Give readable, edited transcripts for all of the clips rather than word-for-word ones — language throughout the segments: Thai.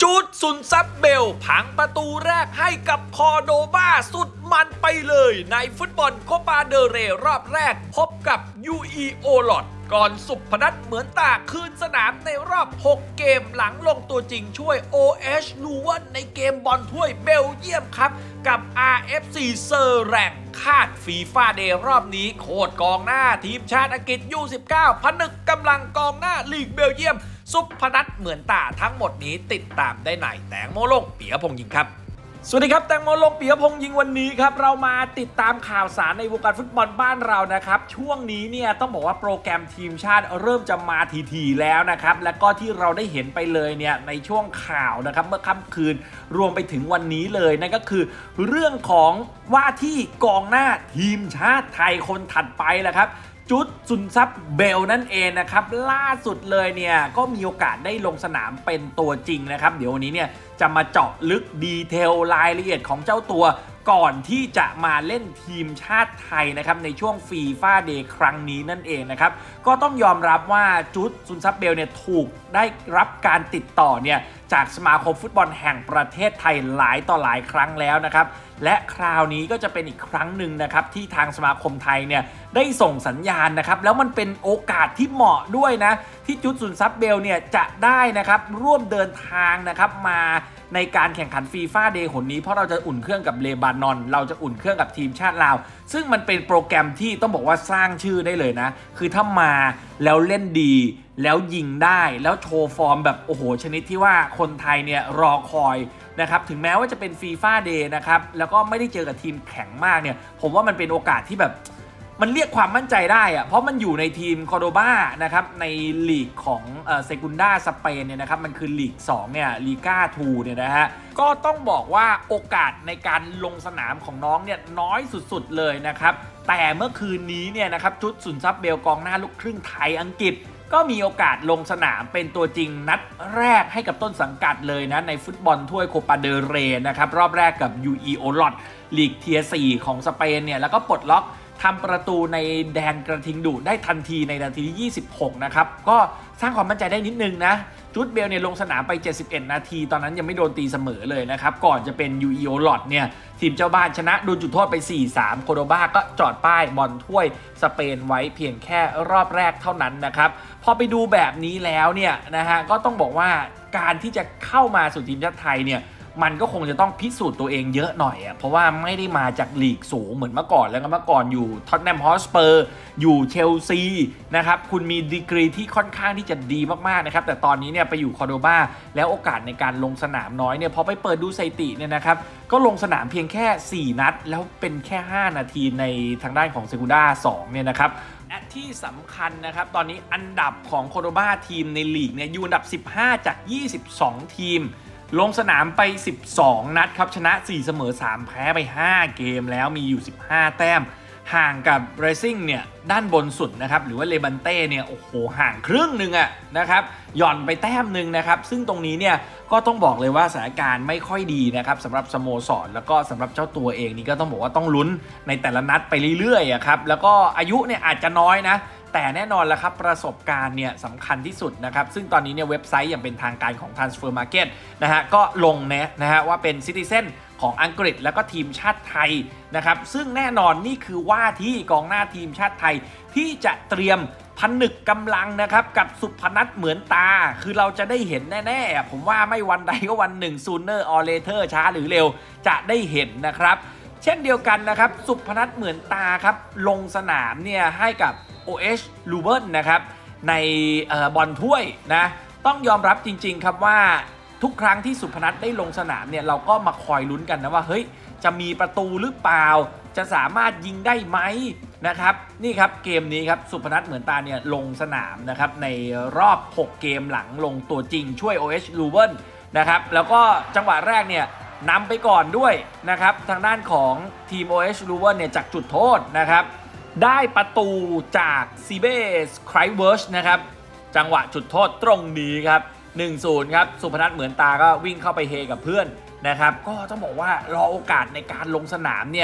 จูดซุนซับเบลพังประตูแรกให้กับคอร์โดบาสุดมันไปเลยในฟุตบอลโคปาเดเรรอบแรกพบกับUE โอลอดก่อนสุพนัทเหมือนตาคืนสนามในรอบ6เกมหลังลงตัวจริงช่วย OH ลูเวนในเกมบอลถ้วยเบลเยียมครับกับ RFC เซอร์แรงคาดฟีฟ่าเดย์รอบนี้โคตรกองหน้าทีมชาติอังกฤษ U19 ผนึกกำลังกองหน้าลีกเบลเยียมสุพนัทเหมือนตาทั้งหมดนี้ติดตามได้ในแตงโมลงปิยพงษ์ยิงครับสวัสดีครับแตงโมลงปิยพงษ์ยิงวันนี้ครับเรามาติดตามข่าวสารในวงการฟุตบอลบ้านเรานะครับช่วงนี้เนี่ยต้องบอกว่าโปรแกรมทีมชาติเริ่มจะมาทีๆแล้วนะครับและก็ที่เราได้เห็นไปเลยเนี่ยในช่วงข่าวนะครับเมื่อค่ำคืนรวมไปถึงวันนี้เลยนั่นก็คือเรื่องของว่าที่กองหน้าทีมชาติไทยคนถัดไปแหละครับจุดซุนซับเบลนั่นเองนะครับล่าสุดเลยเนี่ยก็มีโอกาสได้ลงสนามเป็นตัวจริงนะครับเดี๋ยววันนี้เนี่ยจะมาเจาะลึกดีเทลรายละเอียดของเจ้าตัวก่อนที่จะมาเล่นทีมชาติไทยนะครับในช่วงฟีฟ่าเดย์ครั้งนี้นั่นเองนะครับก็ต้องยอมรับว่าจุดซุนซับเบลเนี่ยถูกได้รับการติดต่อเนี่ยจากสมาคมฟุตบอลแห่งประเทศไทยหลายต่อหลายครั้งแล้วนะครับและคราวนี้ก็จะเป็นอีกครั้งหนึ่งนะครับที่ทางสมาคมไทยเนี่ยได้ส่งสัญญาณนะครับแล้วมันเป็นโอกาสที่เหมาะด้วยนะที่จุดซุนซับเบลเนี่ยจะได้นะครับร่วมเดินทางนะครับมาในการแข่งขันฟีฟ่าเดย์หนนี้เพราะเราจะอุ่นเครื่องกับเลบานอนเราจะอุ่นเครื่องกับทีมชาติลาวซึ่งมันเป็นโปรแกรมที่ต้องบอกว่าสร้างชื่อได้เลยนะคือถ้ามาแล้วเล่นดีแล้วยิงได้แล้วโชว์ฟอร์มแบบโอ้โหชนิดที่ว่าคนไทยเนี่ยรอคอยนะครับถึงแม้ว่าจะเป็นฟีฟ่าเดย์นะครับแล้วก็ไม่ได้เจอกับทีมแข็งมากเนี่ยผมว่ามันเป็นโอกาสที่แบบมันเรียกความมั่นใจได้อะเพราะมันอยู่ในทีมคอร์โดบานะครับในลีกของเซกุนดาสเปนเนี่ยนะครับมันคือลีก2เนี่ยลีก้า2เนี่ยนะฮะก็ต้องบอกว่าโอกาสในการลงสนามของน้องเนี่ยน้อยสุดๆเลยนะครับแต่เมื่อคืนนี้เนี่ยนะครับจุดซุนซับเบลกองหน้าลูกครึ่งไทยอังกฤษก็มีโอกาสลงสนามเป็นตัวจริงนัดแรกให้กับต้นสังกัดเลยนะในฟุตบอลถ้วยโคปาเดเรนะครับรอบแรกกับ UE โอลอดลีกเทียร์4ของสเปนเนี่ยแล้วก็ปลดล็อกทำประตูในแดนกระทิงดุได้ทันทีในนาทีที่26นะครับก็สร้างความมั่นใจได้นิดนึงนะจุดเบลเนี่ยลงสนามไป71นาทีตอนนั้นยังไม่โดนตีเสมอเลยนะครับก่อนจะเป็น UE โอลอดเนี่ยทีมเจ้าบ้านชนะโดนจุดโทษไป 4-3 โคโดบาก็จอดป้ายบอลถ้วยสเปนไว้เพียงแค่รอบแรกเท่านั้นนะครับพอไปดูแบบนี้แล้วเนี่ยนะฮะก็ต้องบอกว่าการที่จะเข้ามาสู่ทีมชาติไทยเนี่ยมันก็คงจะต้องพิสูจน์ตัวเองเยอะหน่อยอ่ะเพราะว่าไม่ได้มาจากลีกสูงเหมือนเมื่อก่อนแล้วก็เมื่อก่อนอยู่ท็อตแนมฮอสเปอร์อยู่เชลซีนะครับคุณมีดีกรีที่ค่อนข้างที่จะดีมากๆนะครับแต่ตอนนี้เนี่ยไปอยู่คอร์โดบาแล้วโอกาสในการลงสนามน้อยเนี่ยพอไปเปิดดูสถิติเนี่ยนะครับก็ลงสนามเพียงแค่4นัดแล้วเป็นแค่5นาทีในทางด้านของเซกูด้า2เนี่ยนะครับที่สำคัญนะครับตอนนี้อันดับของโคโดบาทีมในลีกเนี่ยอยู่อันดับ15จาก22ทีมลงสนามไป12นัดครับชนะ4เสมอ3แพ้ไป5เกมแล้วมีอยู่15แต้มห่างกับเรซิ่งเนี่ยด้านบนสุดนะครับหรือว่าเลบันเต้เนี่ยโอ้โหห่างครึ่งหนึ่งอะนะครับหย่อนไปแต้มหนึ่งนะครับซึ่งตรงนี้เนี่ยก็ต้องบอกเลยว่าสถานการณ์ไม่ค่อยดีนะครับสำหรับสโมสรแล้วก็สำหรับเจ้าตัวเองนี่ก็ต้องบอกว่าต้องลุ้นในแต่ละนัดไปเรื่อยๆครับแล้วก็อายุเนี่ยอาจจะน้อยนะแต่แน่นอนแล้วครับประสบการณ์เนี่ยสำคัญที่สุดนะครับซึ่งตอนนี้เนี่ยเว็บไซต์อย่างเป็นทางการของ Transfer Market นะฮะก็ลงนะฮะว่าเป็นซิติเซนของอังกฤษแล้วก็ทีมชาติไทยนะครับซึ่งแน่นอนนี่คือว่าที่กองหน้าทีมชาติไทยที่จะเตรียมผนึกกำลังนะครับกับสุพนัทเหมือนตาคือเราจะได้เห็นแน่ๆผมว่าไม่วันใดก็วันหนึ่ง sooner or later ช้าหรือเร็วจะได้เห็นนะครับเช่นเดียวกันนะครับสุพนัทเหมือนตาครับลงสนามเนี่ยให้กับOH ลูเวนนะครับในบอลถ้วยนะต้องยอมรับจริงๆครับว่าทุกครั้งที่สุพนัทได้ลงสนามเนี่ยเราก็มาคอยลุ้นกันนะว่าเฮ้ยจะมีประตูหรือเปล่าจะสามารถยิงได้ไหมนะครับนี่ครับเกมนี้ครับสุพนัทเหมือนตาเนี่ยลงสนามนะครับในรอบ6เกมหลังลงตัวจริงช่วย OH ลูเวนนะครับแล้วก็จังหวะแรกเนี่ยนำไปก่อนด้วยนะครับทางด้านของทีม OH ลูเวนเนี่ยจากจุดโทษนะครับได้ประตูจากซีเบสไครเวิร์ชนะครับจังหวะจุดโทษตรงนี้ครับ 1-0 ครับสุพนัทเหมือนตาก็วิ่งเข้าไปเฮกับเพื่อนนะครับก็ต้องบอกว่ารอโอกาสในการลงสนามเนี่ย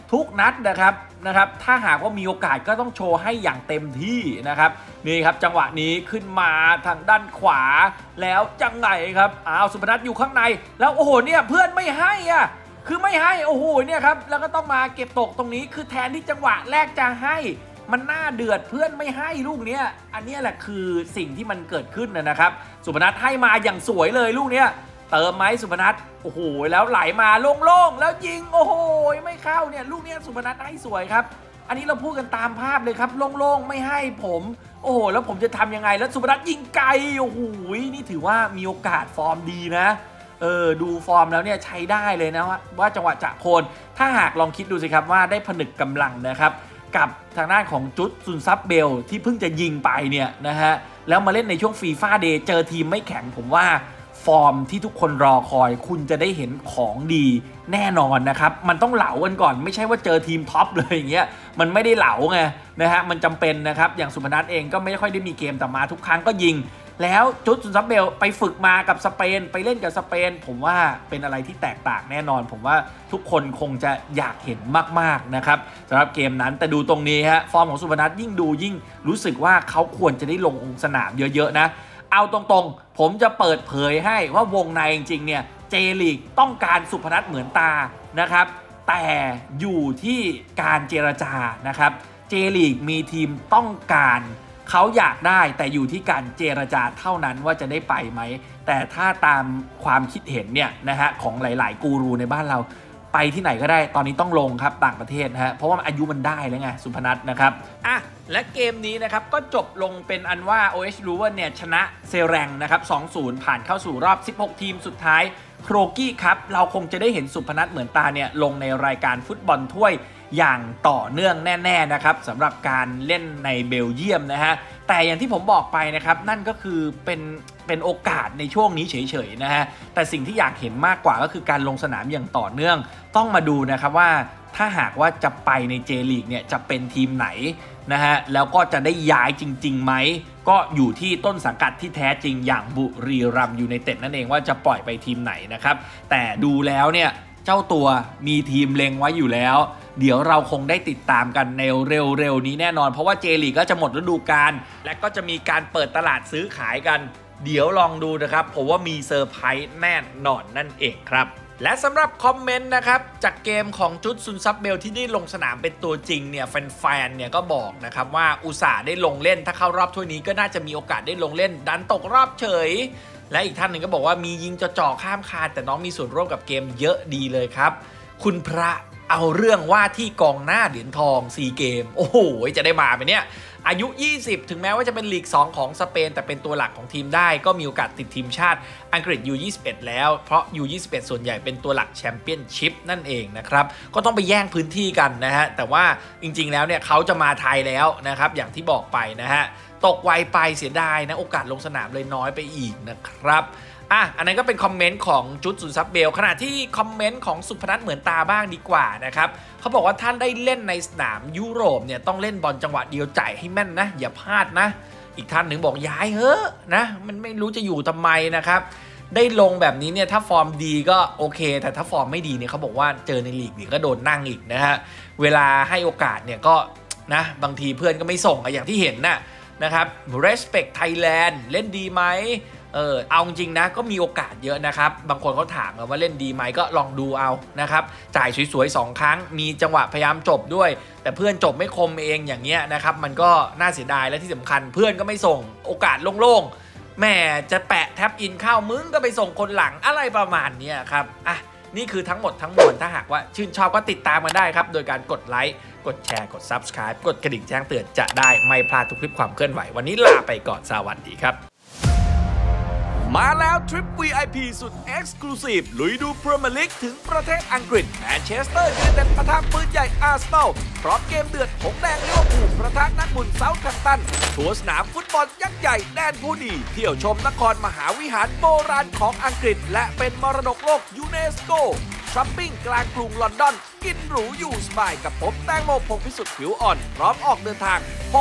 ทุกนัดนะครับถ้าหากว่ามีโอกาสก็ต้องโชว์ให้อย่างเต็มที่นะครับนี่ครับจังหวะนี้ขึ้นมาทางด้านขวาแล้วจังไงครับสุพนัทอยู่ข้างในแล้วโอ้โหเนี่ยเพื่อนไม่ให้คือไม่ให้โอ้โหเนี่ยครับแล้วก็ต้องมาเก็บตกตรงนี้คือแทนที่จังหวะแรกจะให้มันน่าเดือดเพื่อนไม่ให้ลูกเนี้ยอันนี้แหละคือสิ่งที่มันเกิดขึ้นนะครับสุพนัทให้มาอย่างสวยเลยลูกเนี้ยเติมไหมสุพนัทโอ้โหแล้วไหลมาโล่งๆแล้วยิงโอ้โหไม่เข้าเนี่ยลูกเนี้ยสุพนัทให้สวยครับอันนี้เราพูดกันตามภาพเลยครับโล่งๆไม่ให้ผมโอ้โหแล้วผมจะทำยังไงแล้วสุพนัทยิงไกลโอ้โหนี่ถือว่ามีโอกาสฟอร์มดีนะดูฟอร์มแล้วเนี่ยใช้ได้เลยนะว่าจังหวะจะโคนถ้าหากลองคิดดูสิครับว่าได้ผนึกกำลังนะครับกับทางด้านของจุดซุนซับเบลที่เพิ่งจะยิงไปเนี่ยนะฮะแล้วมาเล่นในช่วงฟีฟ่าเดย์เจอทีมไม่แข็งผมว่าฟอร์มที่ทุกคนรอคอยคุณจะได้เห็นของดีแน่นอนนะครับมันต้องเหลากันก่อนไม่ใช่ว่าเจอทีมท็อปเลยอย่างเงี้ยมันไม่ได้เหลาไงนะฮะมันจำเป็นนะครับอย่างสุพนัทเองก็ไม่ค่อยได้มีเกมแต่มาทุกครั้งก็ยิงแล้วจุดซุนซับเบลไปฝึกมากับสเปนไปเล่นกับสเปนผมว่าเป็นอะไรที่แตกต่างแน่นอนผมว่าทุกคนคงจะอยากเห็นมากๆนะครับสำหรับเกมนั้นแต่ดูตรงนี้ฮะฟอร์มของสุพนัทยิ่งดูยิ่งรู้สึกว่าเขาควรจะได้ลงสนามเยอะๆนะเอาตรงๆผมจะเปิดเผยให้ว่าวงในจริงๆเนี่ยเจลีกต้องการสุพนัทเหมือนตานะครับแต่อยู่ที่การเจรจานะครับเจลีกมีทีมต้องการเขาอยากได้แต่อยู่ที่การเจรจาเท่านั้นว่าจะได้ไปไหมแต่ถ้าตามความคิดเห็นเนี่ยนะฮะของหลายๆกูรูในบ้านเราไปที่ไหนก็ได้ตอนนี้ต้องลงครับต่างประเทศนะฮะเพราะว่าอายุมันได้แล้วไงสุพนัทนะครับและเกมนี้นะครับก็จบลงเป็นอันว่า OH Ruwer เนี่ยชนะเซแรงนะครับ 2-0 ผ่านเข้าสู่รอบ16ทีมสุดท้ายโครกี้ครับเราคงจะได้เห็นสุพนัทเหมือนตาเนี่ยลงในรายการฟุตบอลถ้วยอย่างต่อเนื่องแน่ๆนะครับสำหรับการเล่นในเบลเยียมนะฮะแต่อย่างที่ผมบอกไปนะครับนั่นก็คือเป็นโอกาสในช่วงนี้เฉยๆนะฮะแต่สิ่งที่อยากเห็นมากกว่าก็คือการลงสนามอย่างต่อเนื่องต้องมาดูนะครับว่าถ้าหากว่าจะไปในเจลีกเนี่ยจะเป็นทีมไหนนะฮะแล้วก็จะได้ย้ายจริงๆไหมก็อยู่ที่ต้นสังกัดที่แท้จริงอย่างบุรีรัมย์ยูไนเต็ดนั่นเองว่าจะปล่อยไปทีมไหนนะครับแต่ดูแล้วเนี่ยเจ้าตัวมีทีมเล็งไว้อยู่แล้วเดี๋ยวเราคงได้ติดตามกันในเร็วๆนี้แน่นอนเพราะว่าเจลีกก็จะหมดฤดูกาลและก็จะมีการเปิดตลาดซื้อขายกันเดี๋ยวลองดูนะครับผมว่ามีเซอร์ไพรส์แน่นอนนั่นเองครับและสำหรับคอมเมนต์นะครับจากเกมของจุดซุนซับเบลที่ได้ลงสนามเป็นตัวจริงเนี่ยแฟนๆเนี่ยก็บอกนะครับว่าอุตส่าห์ได้ลงเล่นถ้าเข้ารอบถ้วยนี้ก็น่าจะมีโอกาสได้ลงเล่นดันตกรอบเฉยและอีกท่านหนึ่งก็บอกว่ามียิงจ่อๆข้ามคานแต่น้องมีส่วนร่วมกับเกมเยอะดีเลยครับคุณพระเอาเรื่องว่าที่กองหน้าเหรียญทอง4เกมโอ้โหจะได้มาไปเนี่ยอายุ20ถึงแม้ว่าจะเป็นลีก2ของสเปนแต่เป็นตัวหลักของทีมได้ก็มีโอกาสติดทีมชาติอังกฤษ U21 แล้วเพราะ U21 ส่วนใหญ่เป็นตัวหลักแชมเปี้ยนชิพนั่นเองนะครับก็ต้องไปแย่งพื้นที่กันนะฮะแต่ว่าจริงๆแล้วเนี่ยเขาจะมาไทยแล้วนะครับอย่างที่บอกไปนะฮะตกไวไปเสียดายนะโอกาสลงสนามเลยน้อยไปอีกนะครับอันนั้นก็เป็นคอมเมนต์ของจุดซุนซับเบลขณะที่คอมเมนต์ของสุพนัทเหมือนตาบ้างดีกว่านะครับเขาบอกว่าท่านได้เล่นในสนามยุโรปเนี่ยต้องเล่นบอลจังหวะเดียวจ่ายให้แม่นนะอย่าพลาดนะอีกท่านหนึ่งบอกย้ายเฮ้นะมันไม่รู้จะอยู่ทำไมนะครับได้ลงแบบนี้เนี่ยถ้าฟอร์มดีก็โอเคแต่ถ้าฟอร์มไม่ดีเนี่ยเขาบอกว่าเจอในลีกเนี่ยก็โดนนั่งอีกนะฮะเวลาให้โอกาสเนี่ยก็นะบางทีเพื่อนก็ไม่ส่งอย่างที่เห็นนะครับ respect Thailand เล่นดีไหมเอาจริงนะก็มีโอกาสเยอะนะครับบางคนเขาถามว่าเล่นดีไหมก็ลองดูเอานะครับจ่ายสวยๆ2ครั้งมีจังหวะพยายามจบด้วยแต่เพื่อนจบไม่คมเองอย่างเงี้ยนะครับมันก็น่าเสียดายและที่สำคัญเพื่อนก็ไม่ส่งโอกาสโล่งๆแม่จะแปะแท็บอินเข้ามึงก็ไปส่งคนหลังอะไรประมาณนี้ครับนี่คือทั้งหมดทั้งมวลถ้าหากว่าชื่นชอบก็ติดตามกันได้ครับโดยการกดไลค์กดแชร์กด Subscribe กดกระดิ่งแจ้งเตือนจะได้ไม่พลาดทุกคลิปความเคลื่อนไหววันนี้ลาไปก่อนสวัสดีครับมาแล้วทริป VIP สุด Exclusive ลุยดูพรีเมียร์ลีกถึงประเทศอังกฤษแมนเชสเตอร์ยูไนเต็ดปะทะปืนใหญ่อาร์เซนอลพร้อมเกมเดือดหงแดงลิเวอร์พูลประทะนักบุญเซาท์แฮมป์ตันทัวร์สนามฟุตบอลยักษ์ใหญ่แดนผู้ดีเที่ยวชมนครมหาวิหารโบราณของอังกฤษและเป็นมรดกโลกยูเนสโกช้อปปิ้งกลางกรุงลอนดอนกินหรูอยู่สบายกับผมแตงโมพงษ์พิสุทธิ์ผิวอ่อนพร้อมออกเดินทาง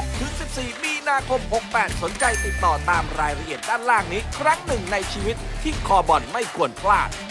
6-14 มีนาคม 68 สนใจติดต่อตามรายละเอียดด้านล่างนี้ครั้งหนึ่งในชีวิตที่คอบอลไม่ควรพลาด